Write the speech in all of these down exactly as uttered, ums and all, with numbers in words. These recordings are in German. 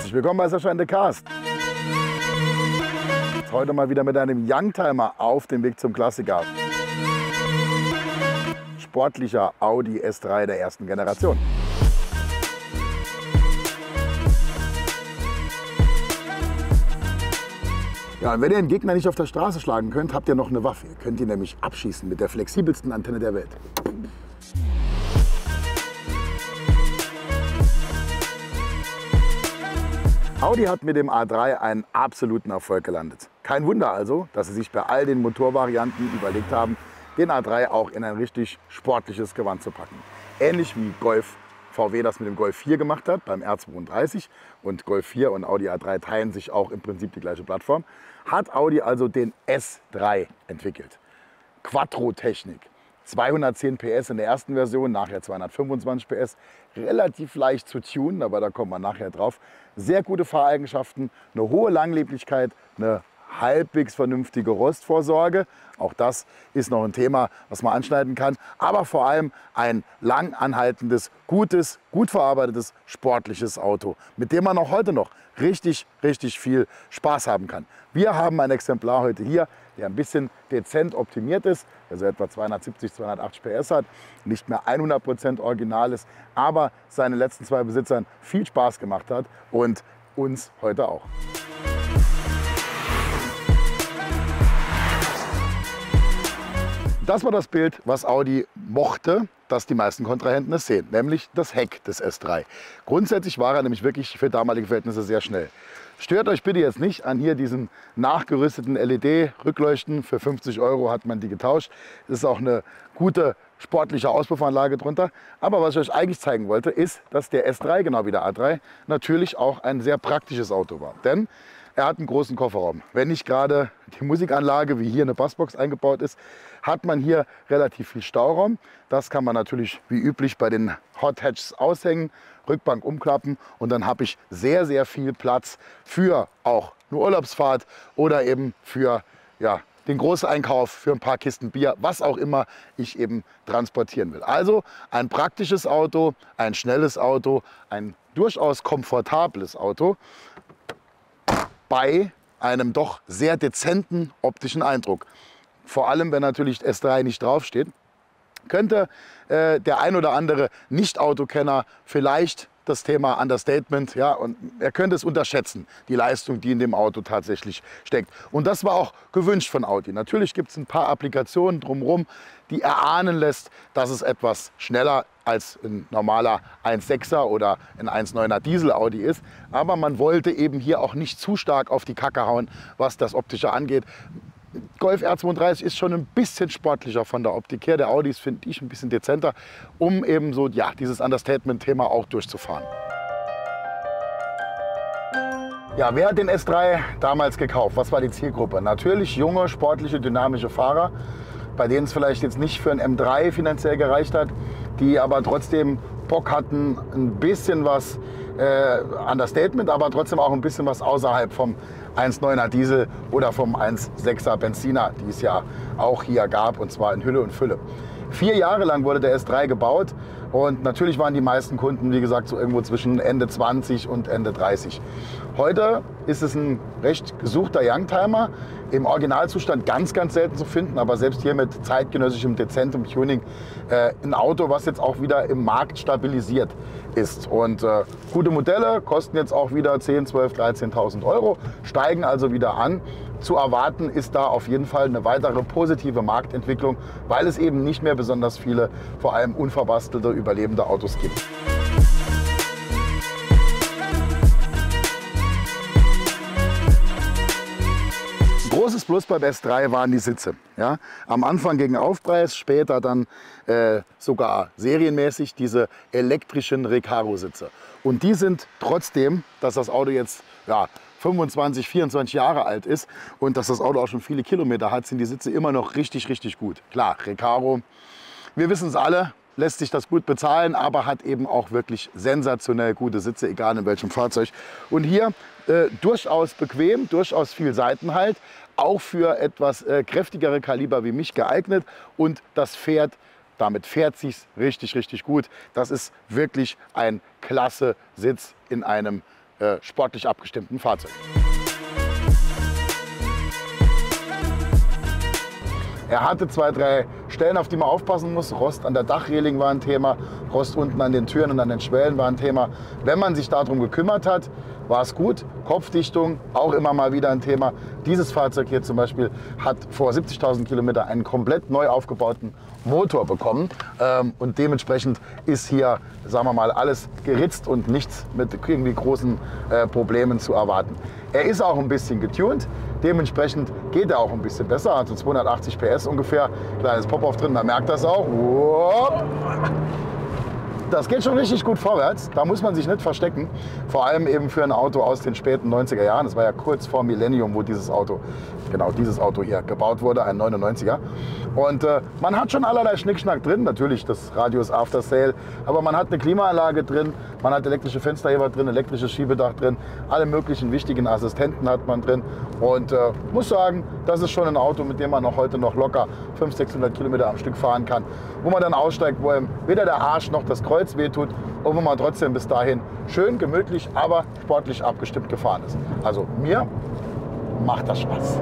Herzlich willkommen bei Sascha in the Cast. Heute mal wieder mit einem Youngtimer auf dem Weg zum Klassiker. Sportlicher Audi S drei der ersten Generation. Ja, und wenn ihr einen Gegner nicht auf der Straße schlagen könnt, habt ihr noch eine Waffe. Ihr könnt ihn nämlich abschießen mit der flexibelsten Antenne der Welt. Audi hat mit dem A drei einen absoluten Erfolg gelandet. Kein Wunder also, dass sie sich bei all den Motorvarianten überlegt haben, den A drei auch in ein richtig sportliches Gewand zu packen. Ähnlich wie Golf V W das mit dem Golf vier gemacht hat, beim R zweiunddreißig. Und Golf vier und Audi A drei teilen sich auch im Prinzip die gleiche Plattform. Hat Audi also den S drei entwickelt. Quattro-Technik. zweihundertzehn P S in der ersten Version, nachher zweihundertfünfundzwanzig P S. Relativ leicht zu tunen, aber da kommen wir nachher drauf. Sehr gute Fahreigenschaften, eine hohe Langlebigkeit, eine halbwegs vernünftige Rostvorsorge. Auch das ist noch ein Thema, was man anschneiden kann. Aber vor allem ein lang anhaltendes, gutes, gut verarbeitetes, sportliches Auto, mit dem man auch heute noch richtig, richtig viel Spaß haben kann. Wir haben ein Exemplar heute hier, der ein bisschen dezent optimiert ist, der so etwa zweihundertsiebzig, zweihundertachtzig P S hat, nicht mehr hundert Prozent original ist, aber seinen letzten zwei Besitzern viel Spaß gemacht hat und uns heute auch. Das war das Bild, was Audi mochte, dass die meisten Kontrahenten es sehen, nämlich das Heck des S drei. Grundsätzlich war er nämlich wirklich für damalige Verhältnisse sehr schnell. Stört euch bitte jetzt nicht an hier diesen nachgerüsteten L E D-Rückleuchten. Für fünfzig Euro hat man die getauscht. Das ist auch eine gute sportliche Auspuffanlage drunter. Aber was ich euch eigentlich zeigen wollte, ist, dass der S drei, genau wie der A drei, natürlich auch ein sehr praktisches Auto war. Denn er hat einen großen Kofferraum. Wenn nicht gerade die Musikanlage wie hier eine Bassbox eingebaut ist, hat man hier relativ viel Stauraum. Das kann man natürlich wie üblich bei den Hot Hatches aushängen, Rückbank umklappen und dann habe ich sehr, sehr viel Platz für auch eine Urlaubsfahrt oder eben für ja, den Großeinkauf, für ein paar Kisten Bier, was auch immer ich eben transportieren will. Also ein praktisches Auto, ein schnelles Auto, ein durchaus komfortables Auto bei einem doch sehr dezenten optischen Eindruck. Vor allem, wenn natürlich S drei nicht draufsteht, könnte äh, der ein oder andere Nicht-Autokenner vielleicht das Thema Understatement, ja, und er könnte es unterschätzen, die Leistung, die in dem Auto tatsächlich steckt. Und das war auch gewünscht von Audi. Natürlich gibt es ein paar Applikationen drumherum, die erahnen lässt, dass es etwas schneller als ein normaler eins Komma sechser oder ein eins Komma neuner Diesel Audi ist. Aber man wollte eben hier auch nicht zu stark auf die Kacke hauen, was das Optische angeht. Golf R zweiunddreißig ist schon ein bisschen sportlicher von der Optik her. Der Audi ist, finde ich, ein bisschen dezenter, um eben so ja, dieses Understatement-Thema auch durchzufahren. Ja, wer hat den S drei damals gekauft? Was war die Zielgruppe? Natürlich junge, sportliche, dynamische Fahrer, bei denen es vielleicht jetzt nicht für ein M drei finanziell gereicht hat, die aber trotzdem Bock hatten, ein bisschen was äh, Understatement, aber trotzdem auch ein bisschen was außerhalb vom eins Komma neuner Diesel oder vom eins Komma sechser Benziner, die es ja auch hier gab, und zwar in Hülle und Fülle. Vier Jahre lang wurde der S drei gebaut und natürlich waren die meisten Kunden, wie gesagt, so irgendwo zwischen Ende zwanzig und Ende dreißig. Heute ist es ein recht gesuchter Youngtimer, im Originalzustand ganz, ganz selten zu finden, aber selbst hier mit zeitgenössischem, dezentem Tuning äh, ein Auto, was jetzt auch wieder im Markt stabilisiert ist. Und äh, gute Modelle kosten jetzt auch wieder zehntausend, zwölftausend, dreizehntausend Euro, steigen also wieder an. Zu erwarten ist da auf jeden Fall eine weitere positive Marktentwicklung, weil es eben nicht mehr besonders viele, vor allem unverbastelte, überlebende Autos gibt. Großes Plus beim S drei waren die Sitze. Ja? Am Anfang gegen Aufpreis, später dann äh, sogar serienmäßig diese elektrischen Recaro-Sitze. Und die sind trotzdem, dass das Auto jetzt ja, fünfundzwanzig, vierundzwanzig Jahre alt ist und dass das Auto auch schon viele Kilometer hat, sind die Sitze immer noch richtig, richtig gut. Klar, Recaro, wir wissen es alle, lässt sich das gut bezahlen, aber hat eben auch wirklich sensationell gute Sitze, egal in welchem Fahrzeug. Und hier äh, durchaus bequem, durchaus viel Seitenhalt, auch für etwas äh, kräftigere Kaliber wie mich geeignet. Und das fährt, damit fährt sich's richtig, richtig gut. Das ist wirklich ein klasse Sitz in einem äh, sportlich abgestimmten Fahrzeug. Er hatte zwei, drei Stellen, auf die man aufpassen muss. Rost an der Dachreling war ein Thema, Rost unten an den Türen und an den Schwellen war ein Thema. Wenn man sich darum gekümmert hat, war es gut. Kopfdichtung, auch immer mal wieder ein Thema. Dieses Fahrzeug hier zum Beispiel hat vor siebzigtausend Kilometern einen komplett neu aufgebauten Motor bekommen. Ähm, und dementsprechend ist hier, sagen wir mal, alles geritzt und nichts mit irgendwie großen äh, Problemen zu erwarten. Er ist auch ein bisschen getuned. Dementsprechend geht er auch ein bisschen besser, also zweihundertachtzig P S ungefähr. Kleines Pop-Off drin, man merkt das auch. Das geht schon richtig gut vorwärts, da muss man sich nicht verstecken. Vor allem eben für ein Auto aus den späten neunziger Jahren. Das war ja kurz vor Millennium, wo dieses Auto, genau dieses Auto hier gebaut wurde, ein neunundneunziger. Und äh, man hat schon allerlei Schnickschnack drin, natürlich das Radio ist After Sale, aber man hat eine Klimaanlage drin, man hat elektrische Fensterheber drin, elektrisches Schiebedach drin, alle möglichen wichtigen Assistenten hat man drin. Und äh, muss sagen, das ist schon ein Auto, mit dem man noch heute noch locker fünfhundert, sechshundert Kilometer am Stück fahren kann, wo man dann aussteigt, wo einem weder der Arsch noch das Kreuz wehtut und wo man trotzdem bis dahin schön, gemütlich, aber sportlich abgestimmt gefahren ist. Also mir macht das Spaß.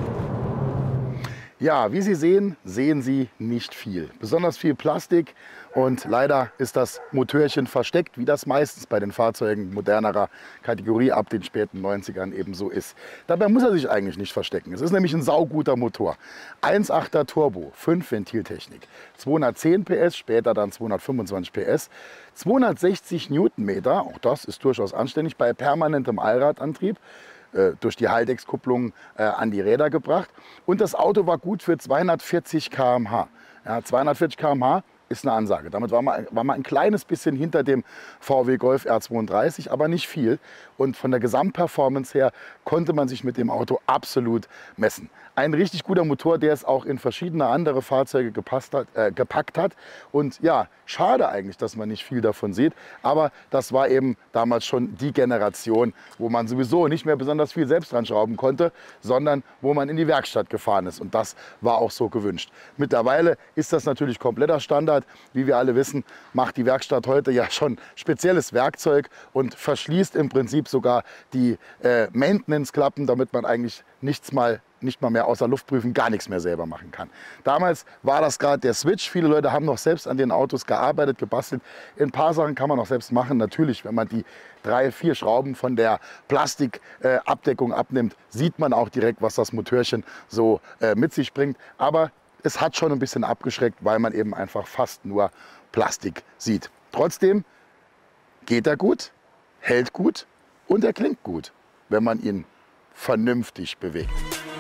Ja, wie Sie sehen, sehen Sie nicht viel. Besonders viel Plastik und leider ist das Motörchen versteckt, wie das meistens bei den Fahrzeugen modernerer Kategorie ab den späten neunzigern eben so ist. Dabei muss er sich eigentlich nicht verstecken. Es ist nämlich ein sauguter Motor. eins Komma achter Turbo, fünf Ventiltechnik, zweihundertzehn P S, später dann zweihundertfünfundzwanzig P S, zweihundertsechzig Newtonmeter, auch das ist durchaus anständig bei permanentem Allradantrieb, durch die Haldex-Kupplung äh, an die Räder gebracht. Und das Auto war gut für zweihundertvierzig Kilometer pro Stunde. Ja, zweihundertvierzig Kilometer pro Stunde ist eine Ansage. Damit war man, war man ein kleines bisschen hinter dem V W Golf R zweiunddreißig, aber nicht viel. Und von der Gesamtperformance her konnte man sich mit dem Auto absolut messen. Ein richtig guter Motor, der es auch in verschiedene andere Fahrzeuge gepasst hat, äh, gepackt hat. Und ja, schade eigentlich, dass man nicht viel davon sieht. Aber das war eben damals schon die Generation, wo man sowieso nicht mehr besonders viel selbst dran schrauben konnte, sondern wo man in die Werkstatt gefahren ist. Und das war auch so gewünscht. Mittlerweile ist das natürlich kompletter Standard. Wie wir alle wissen, macht die Werkstatt heute ja schon spezielles Werkzeug und verschließt im Prinzip sogar die äh, Maintenance-Klappen, damit man eigentlich nichts mal nicht mal mehr außer Luft prüfen, gar nichts mehr selber machen kann. Damals war das gerade der Switch. Viele Leute haben noch selbst an den Autos gearbeitet, gebastelt. Ein paar Sachen kann man noch selbst machen. Natürlich, wenn man die drei, vier Schrauben von der Plastikabdeckung äh, abnimmt, sieht man auch direkt, was das Motörchen so äh, mit sich bringt. Aber es hat schon ein bisschen abgeschreckt, weil man eben einfach fast nur Plastik sieht. Trotzdem geht er gut, hält gut und er klingt gut, wenn man ihn vernünftig bewegt.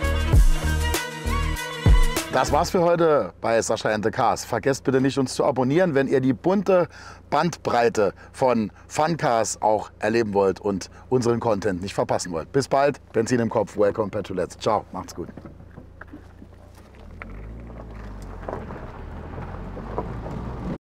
Das war's für heute bei Sascha and the Cars. Vergesst bitte nicht, uns zu abonnieren, wenn ihr die bunte Bandbreite von Fun-Cars auch erleben wollt und unseren Content nicht verpassen wollt. Bis bald, Benzin im Kopf, welcome back to Let's. Ciao, macht's gut.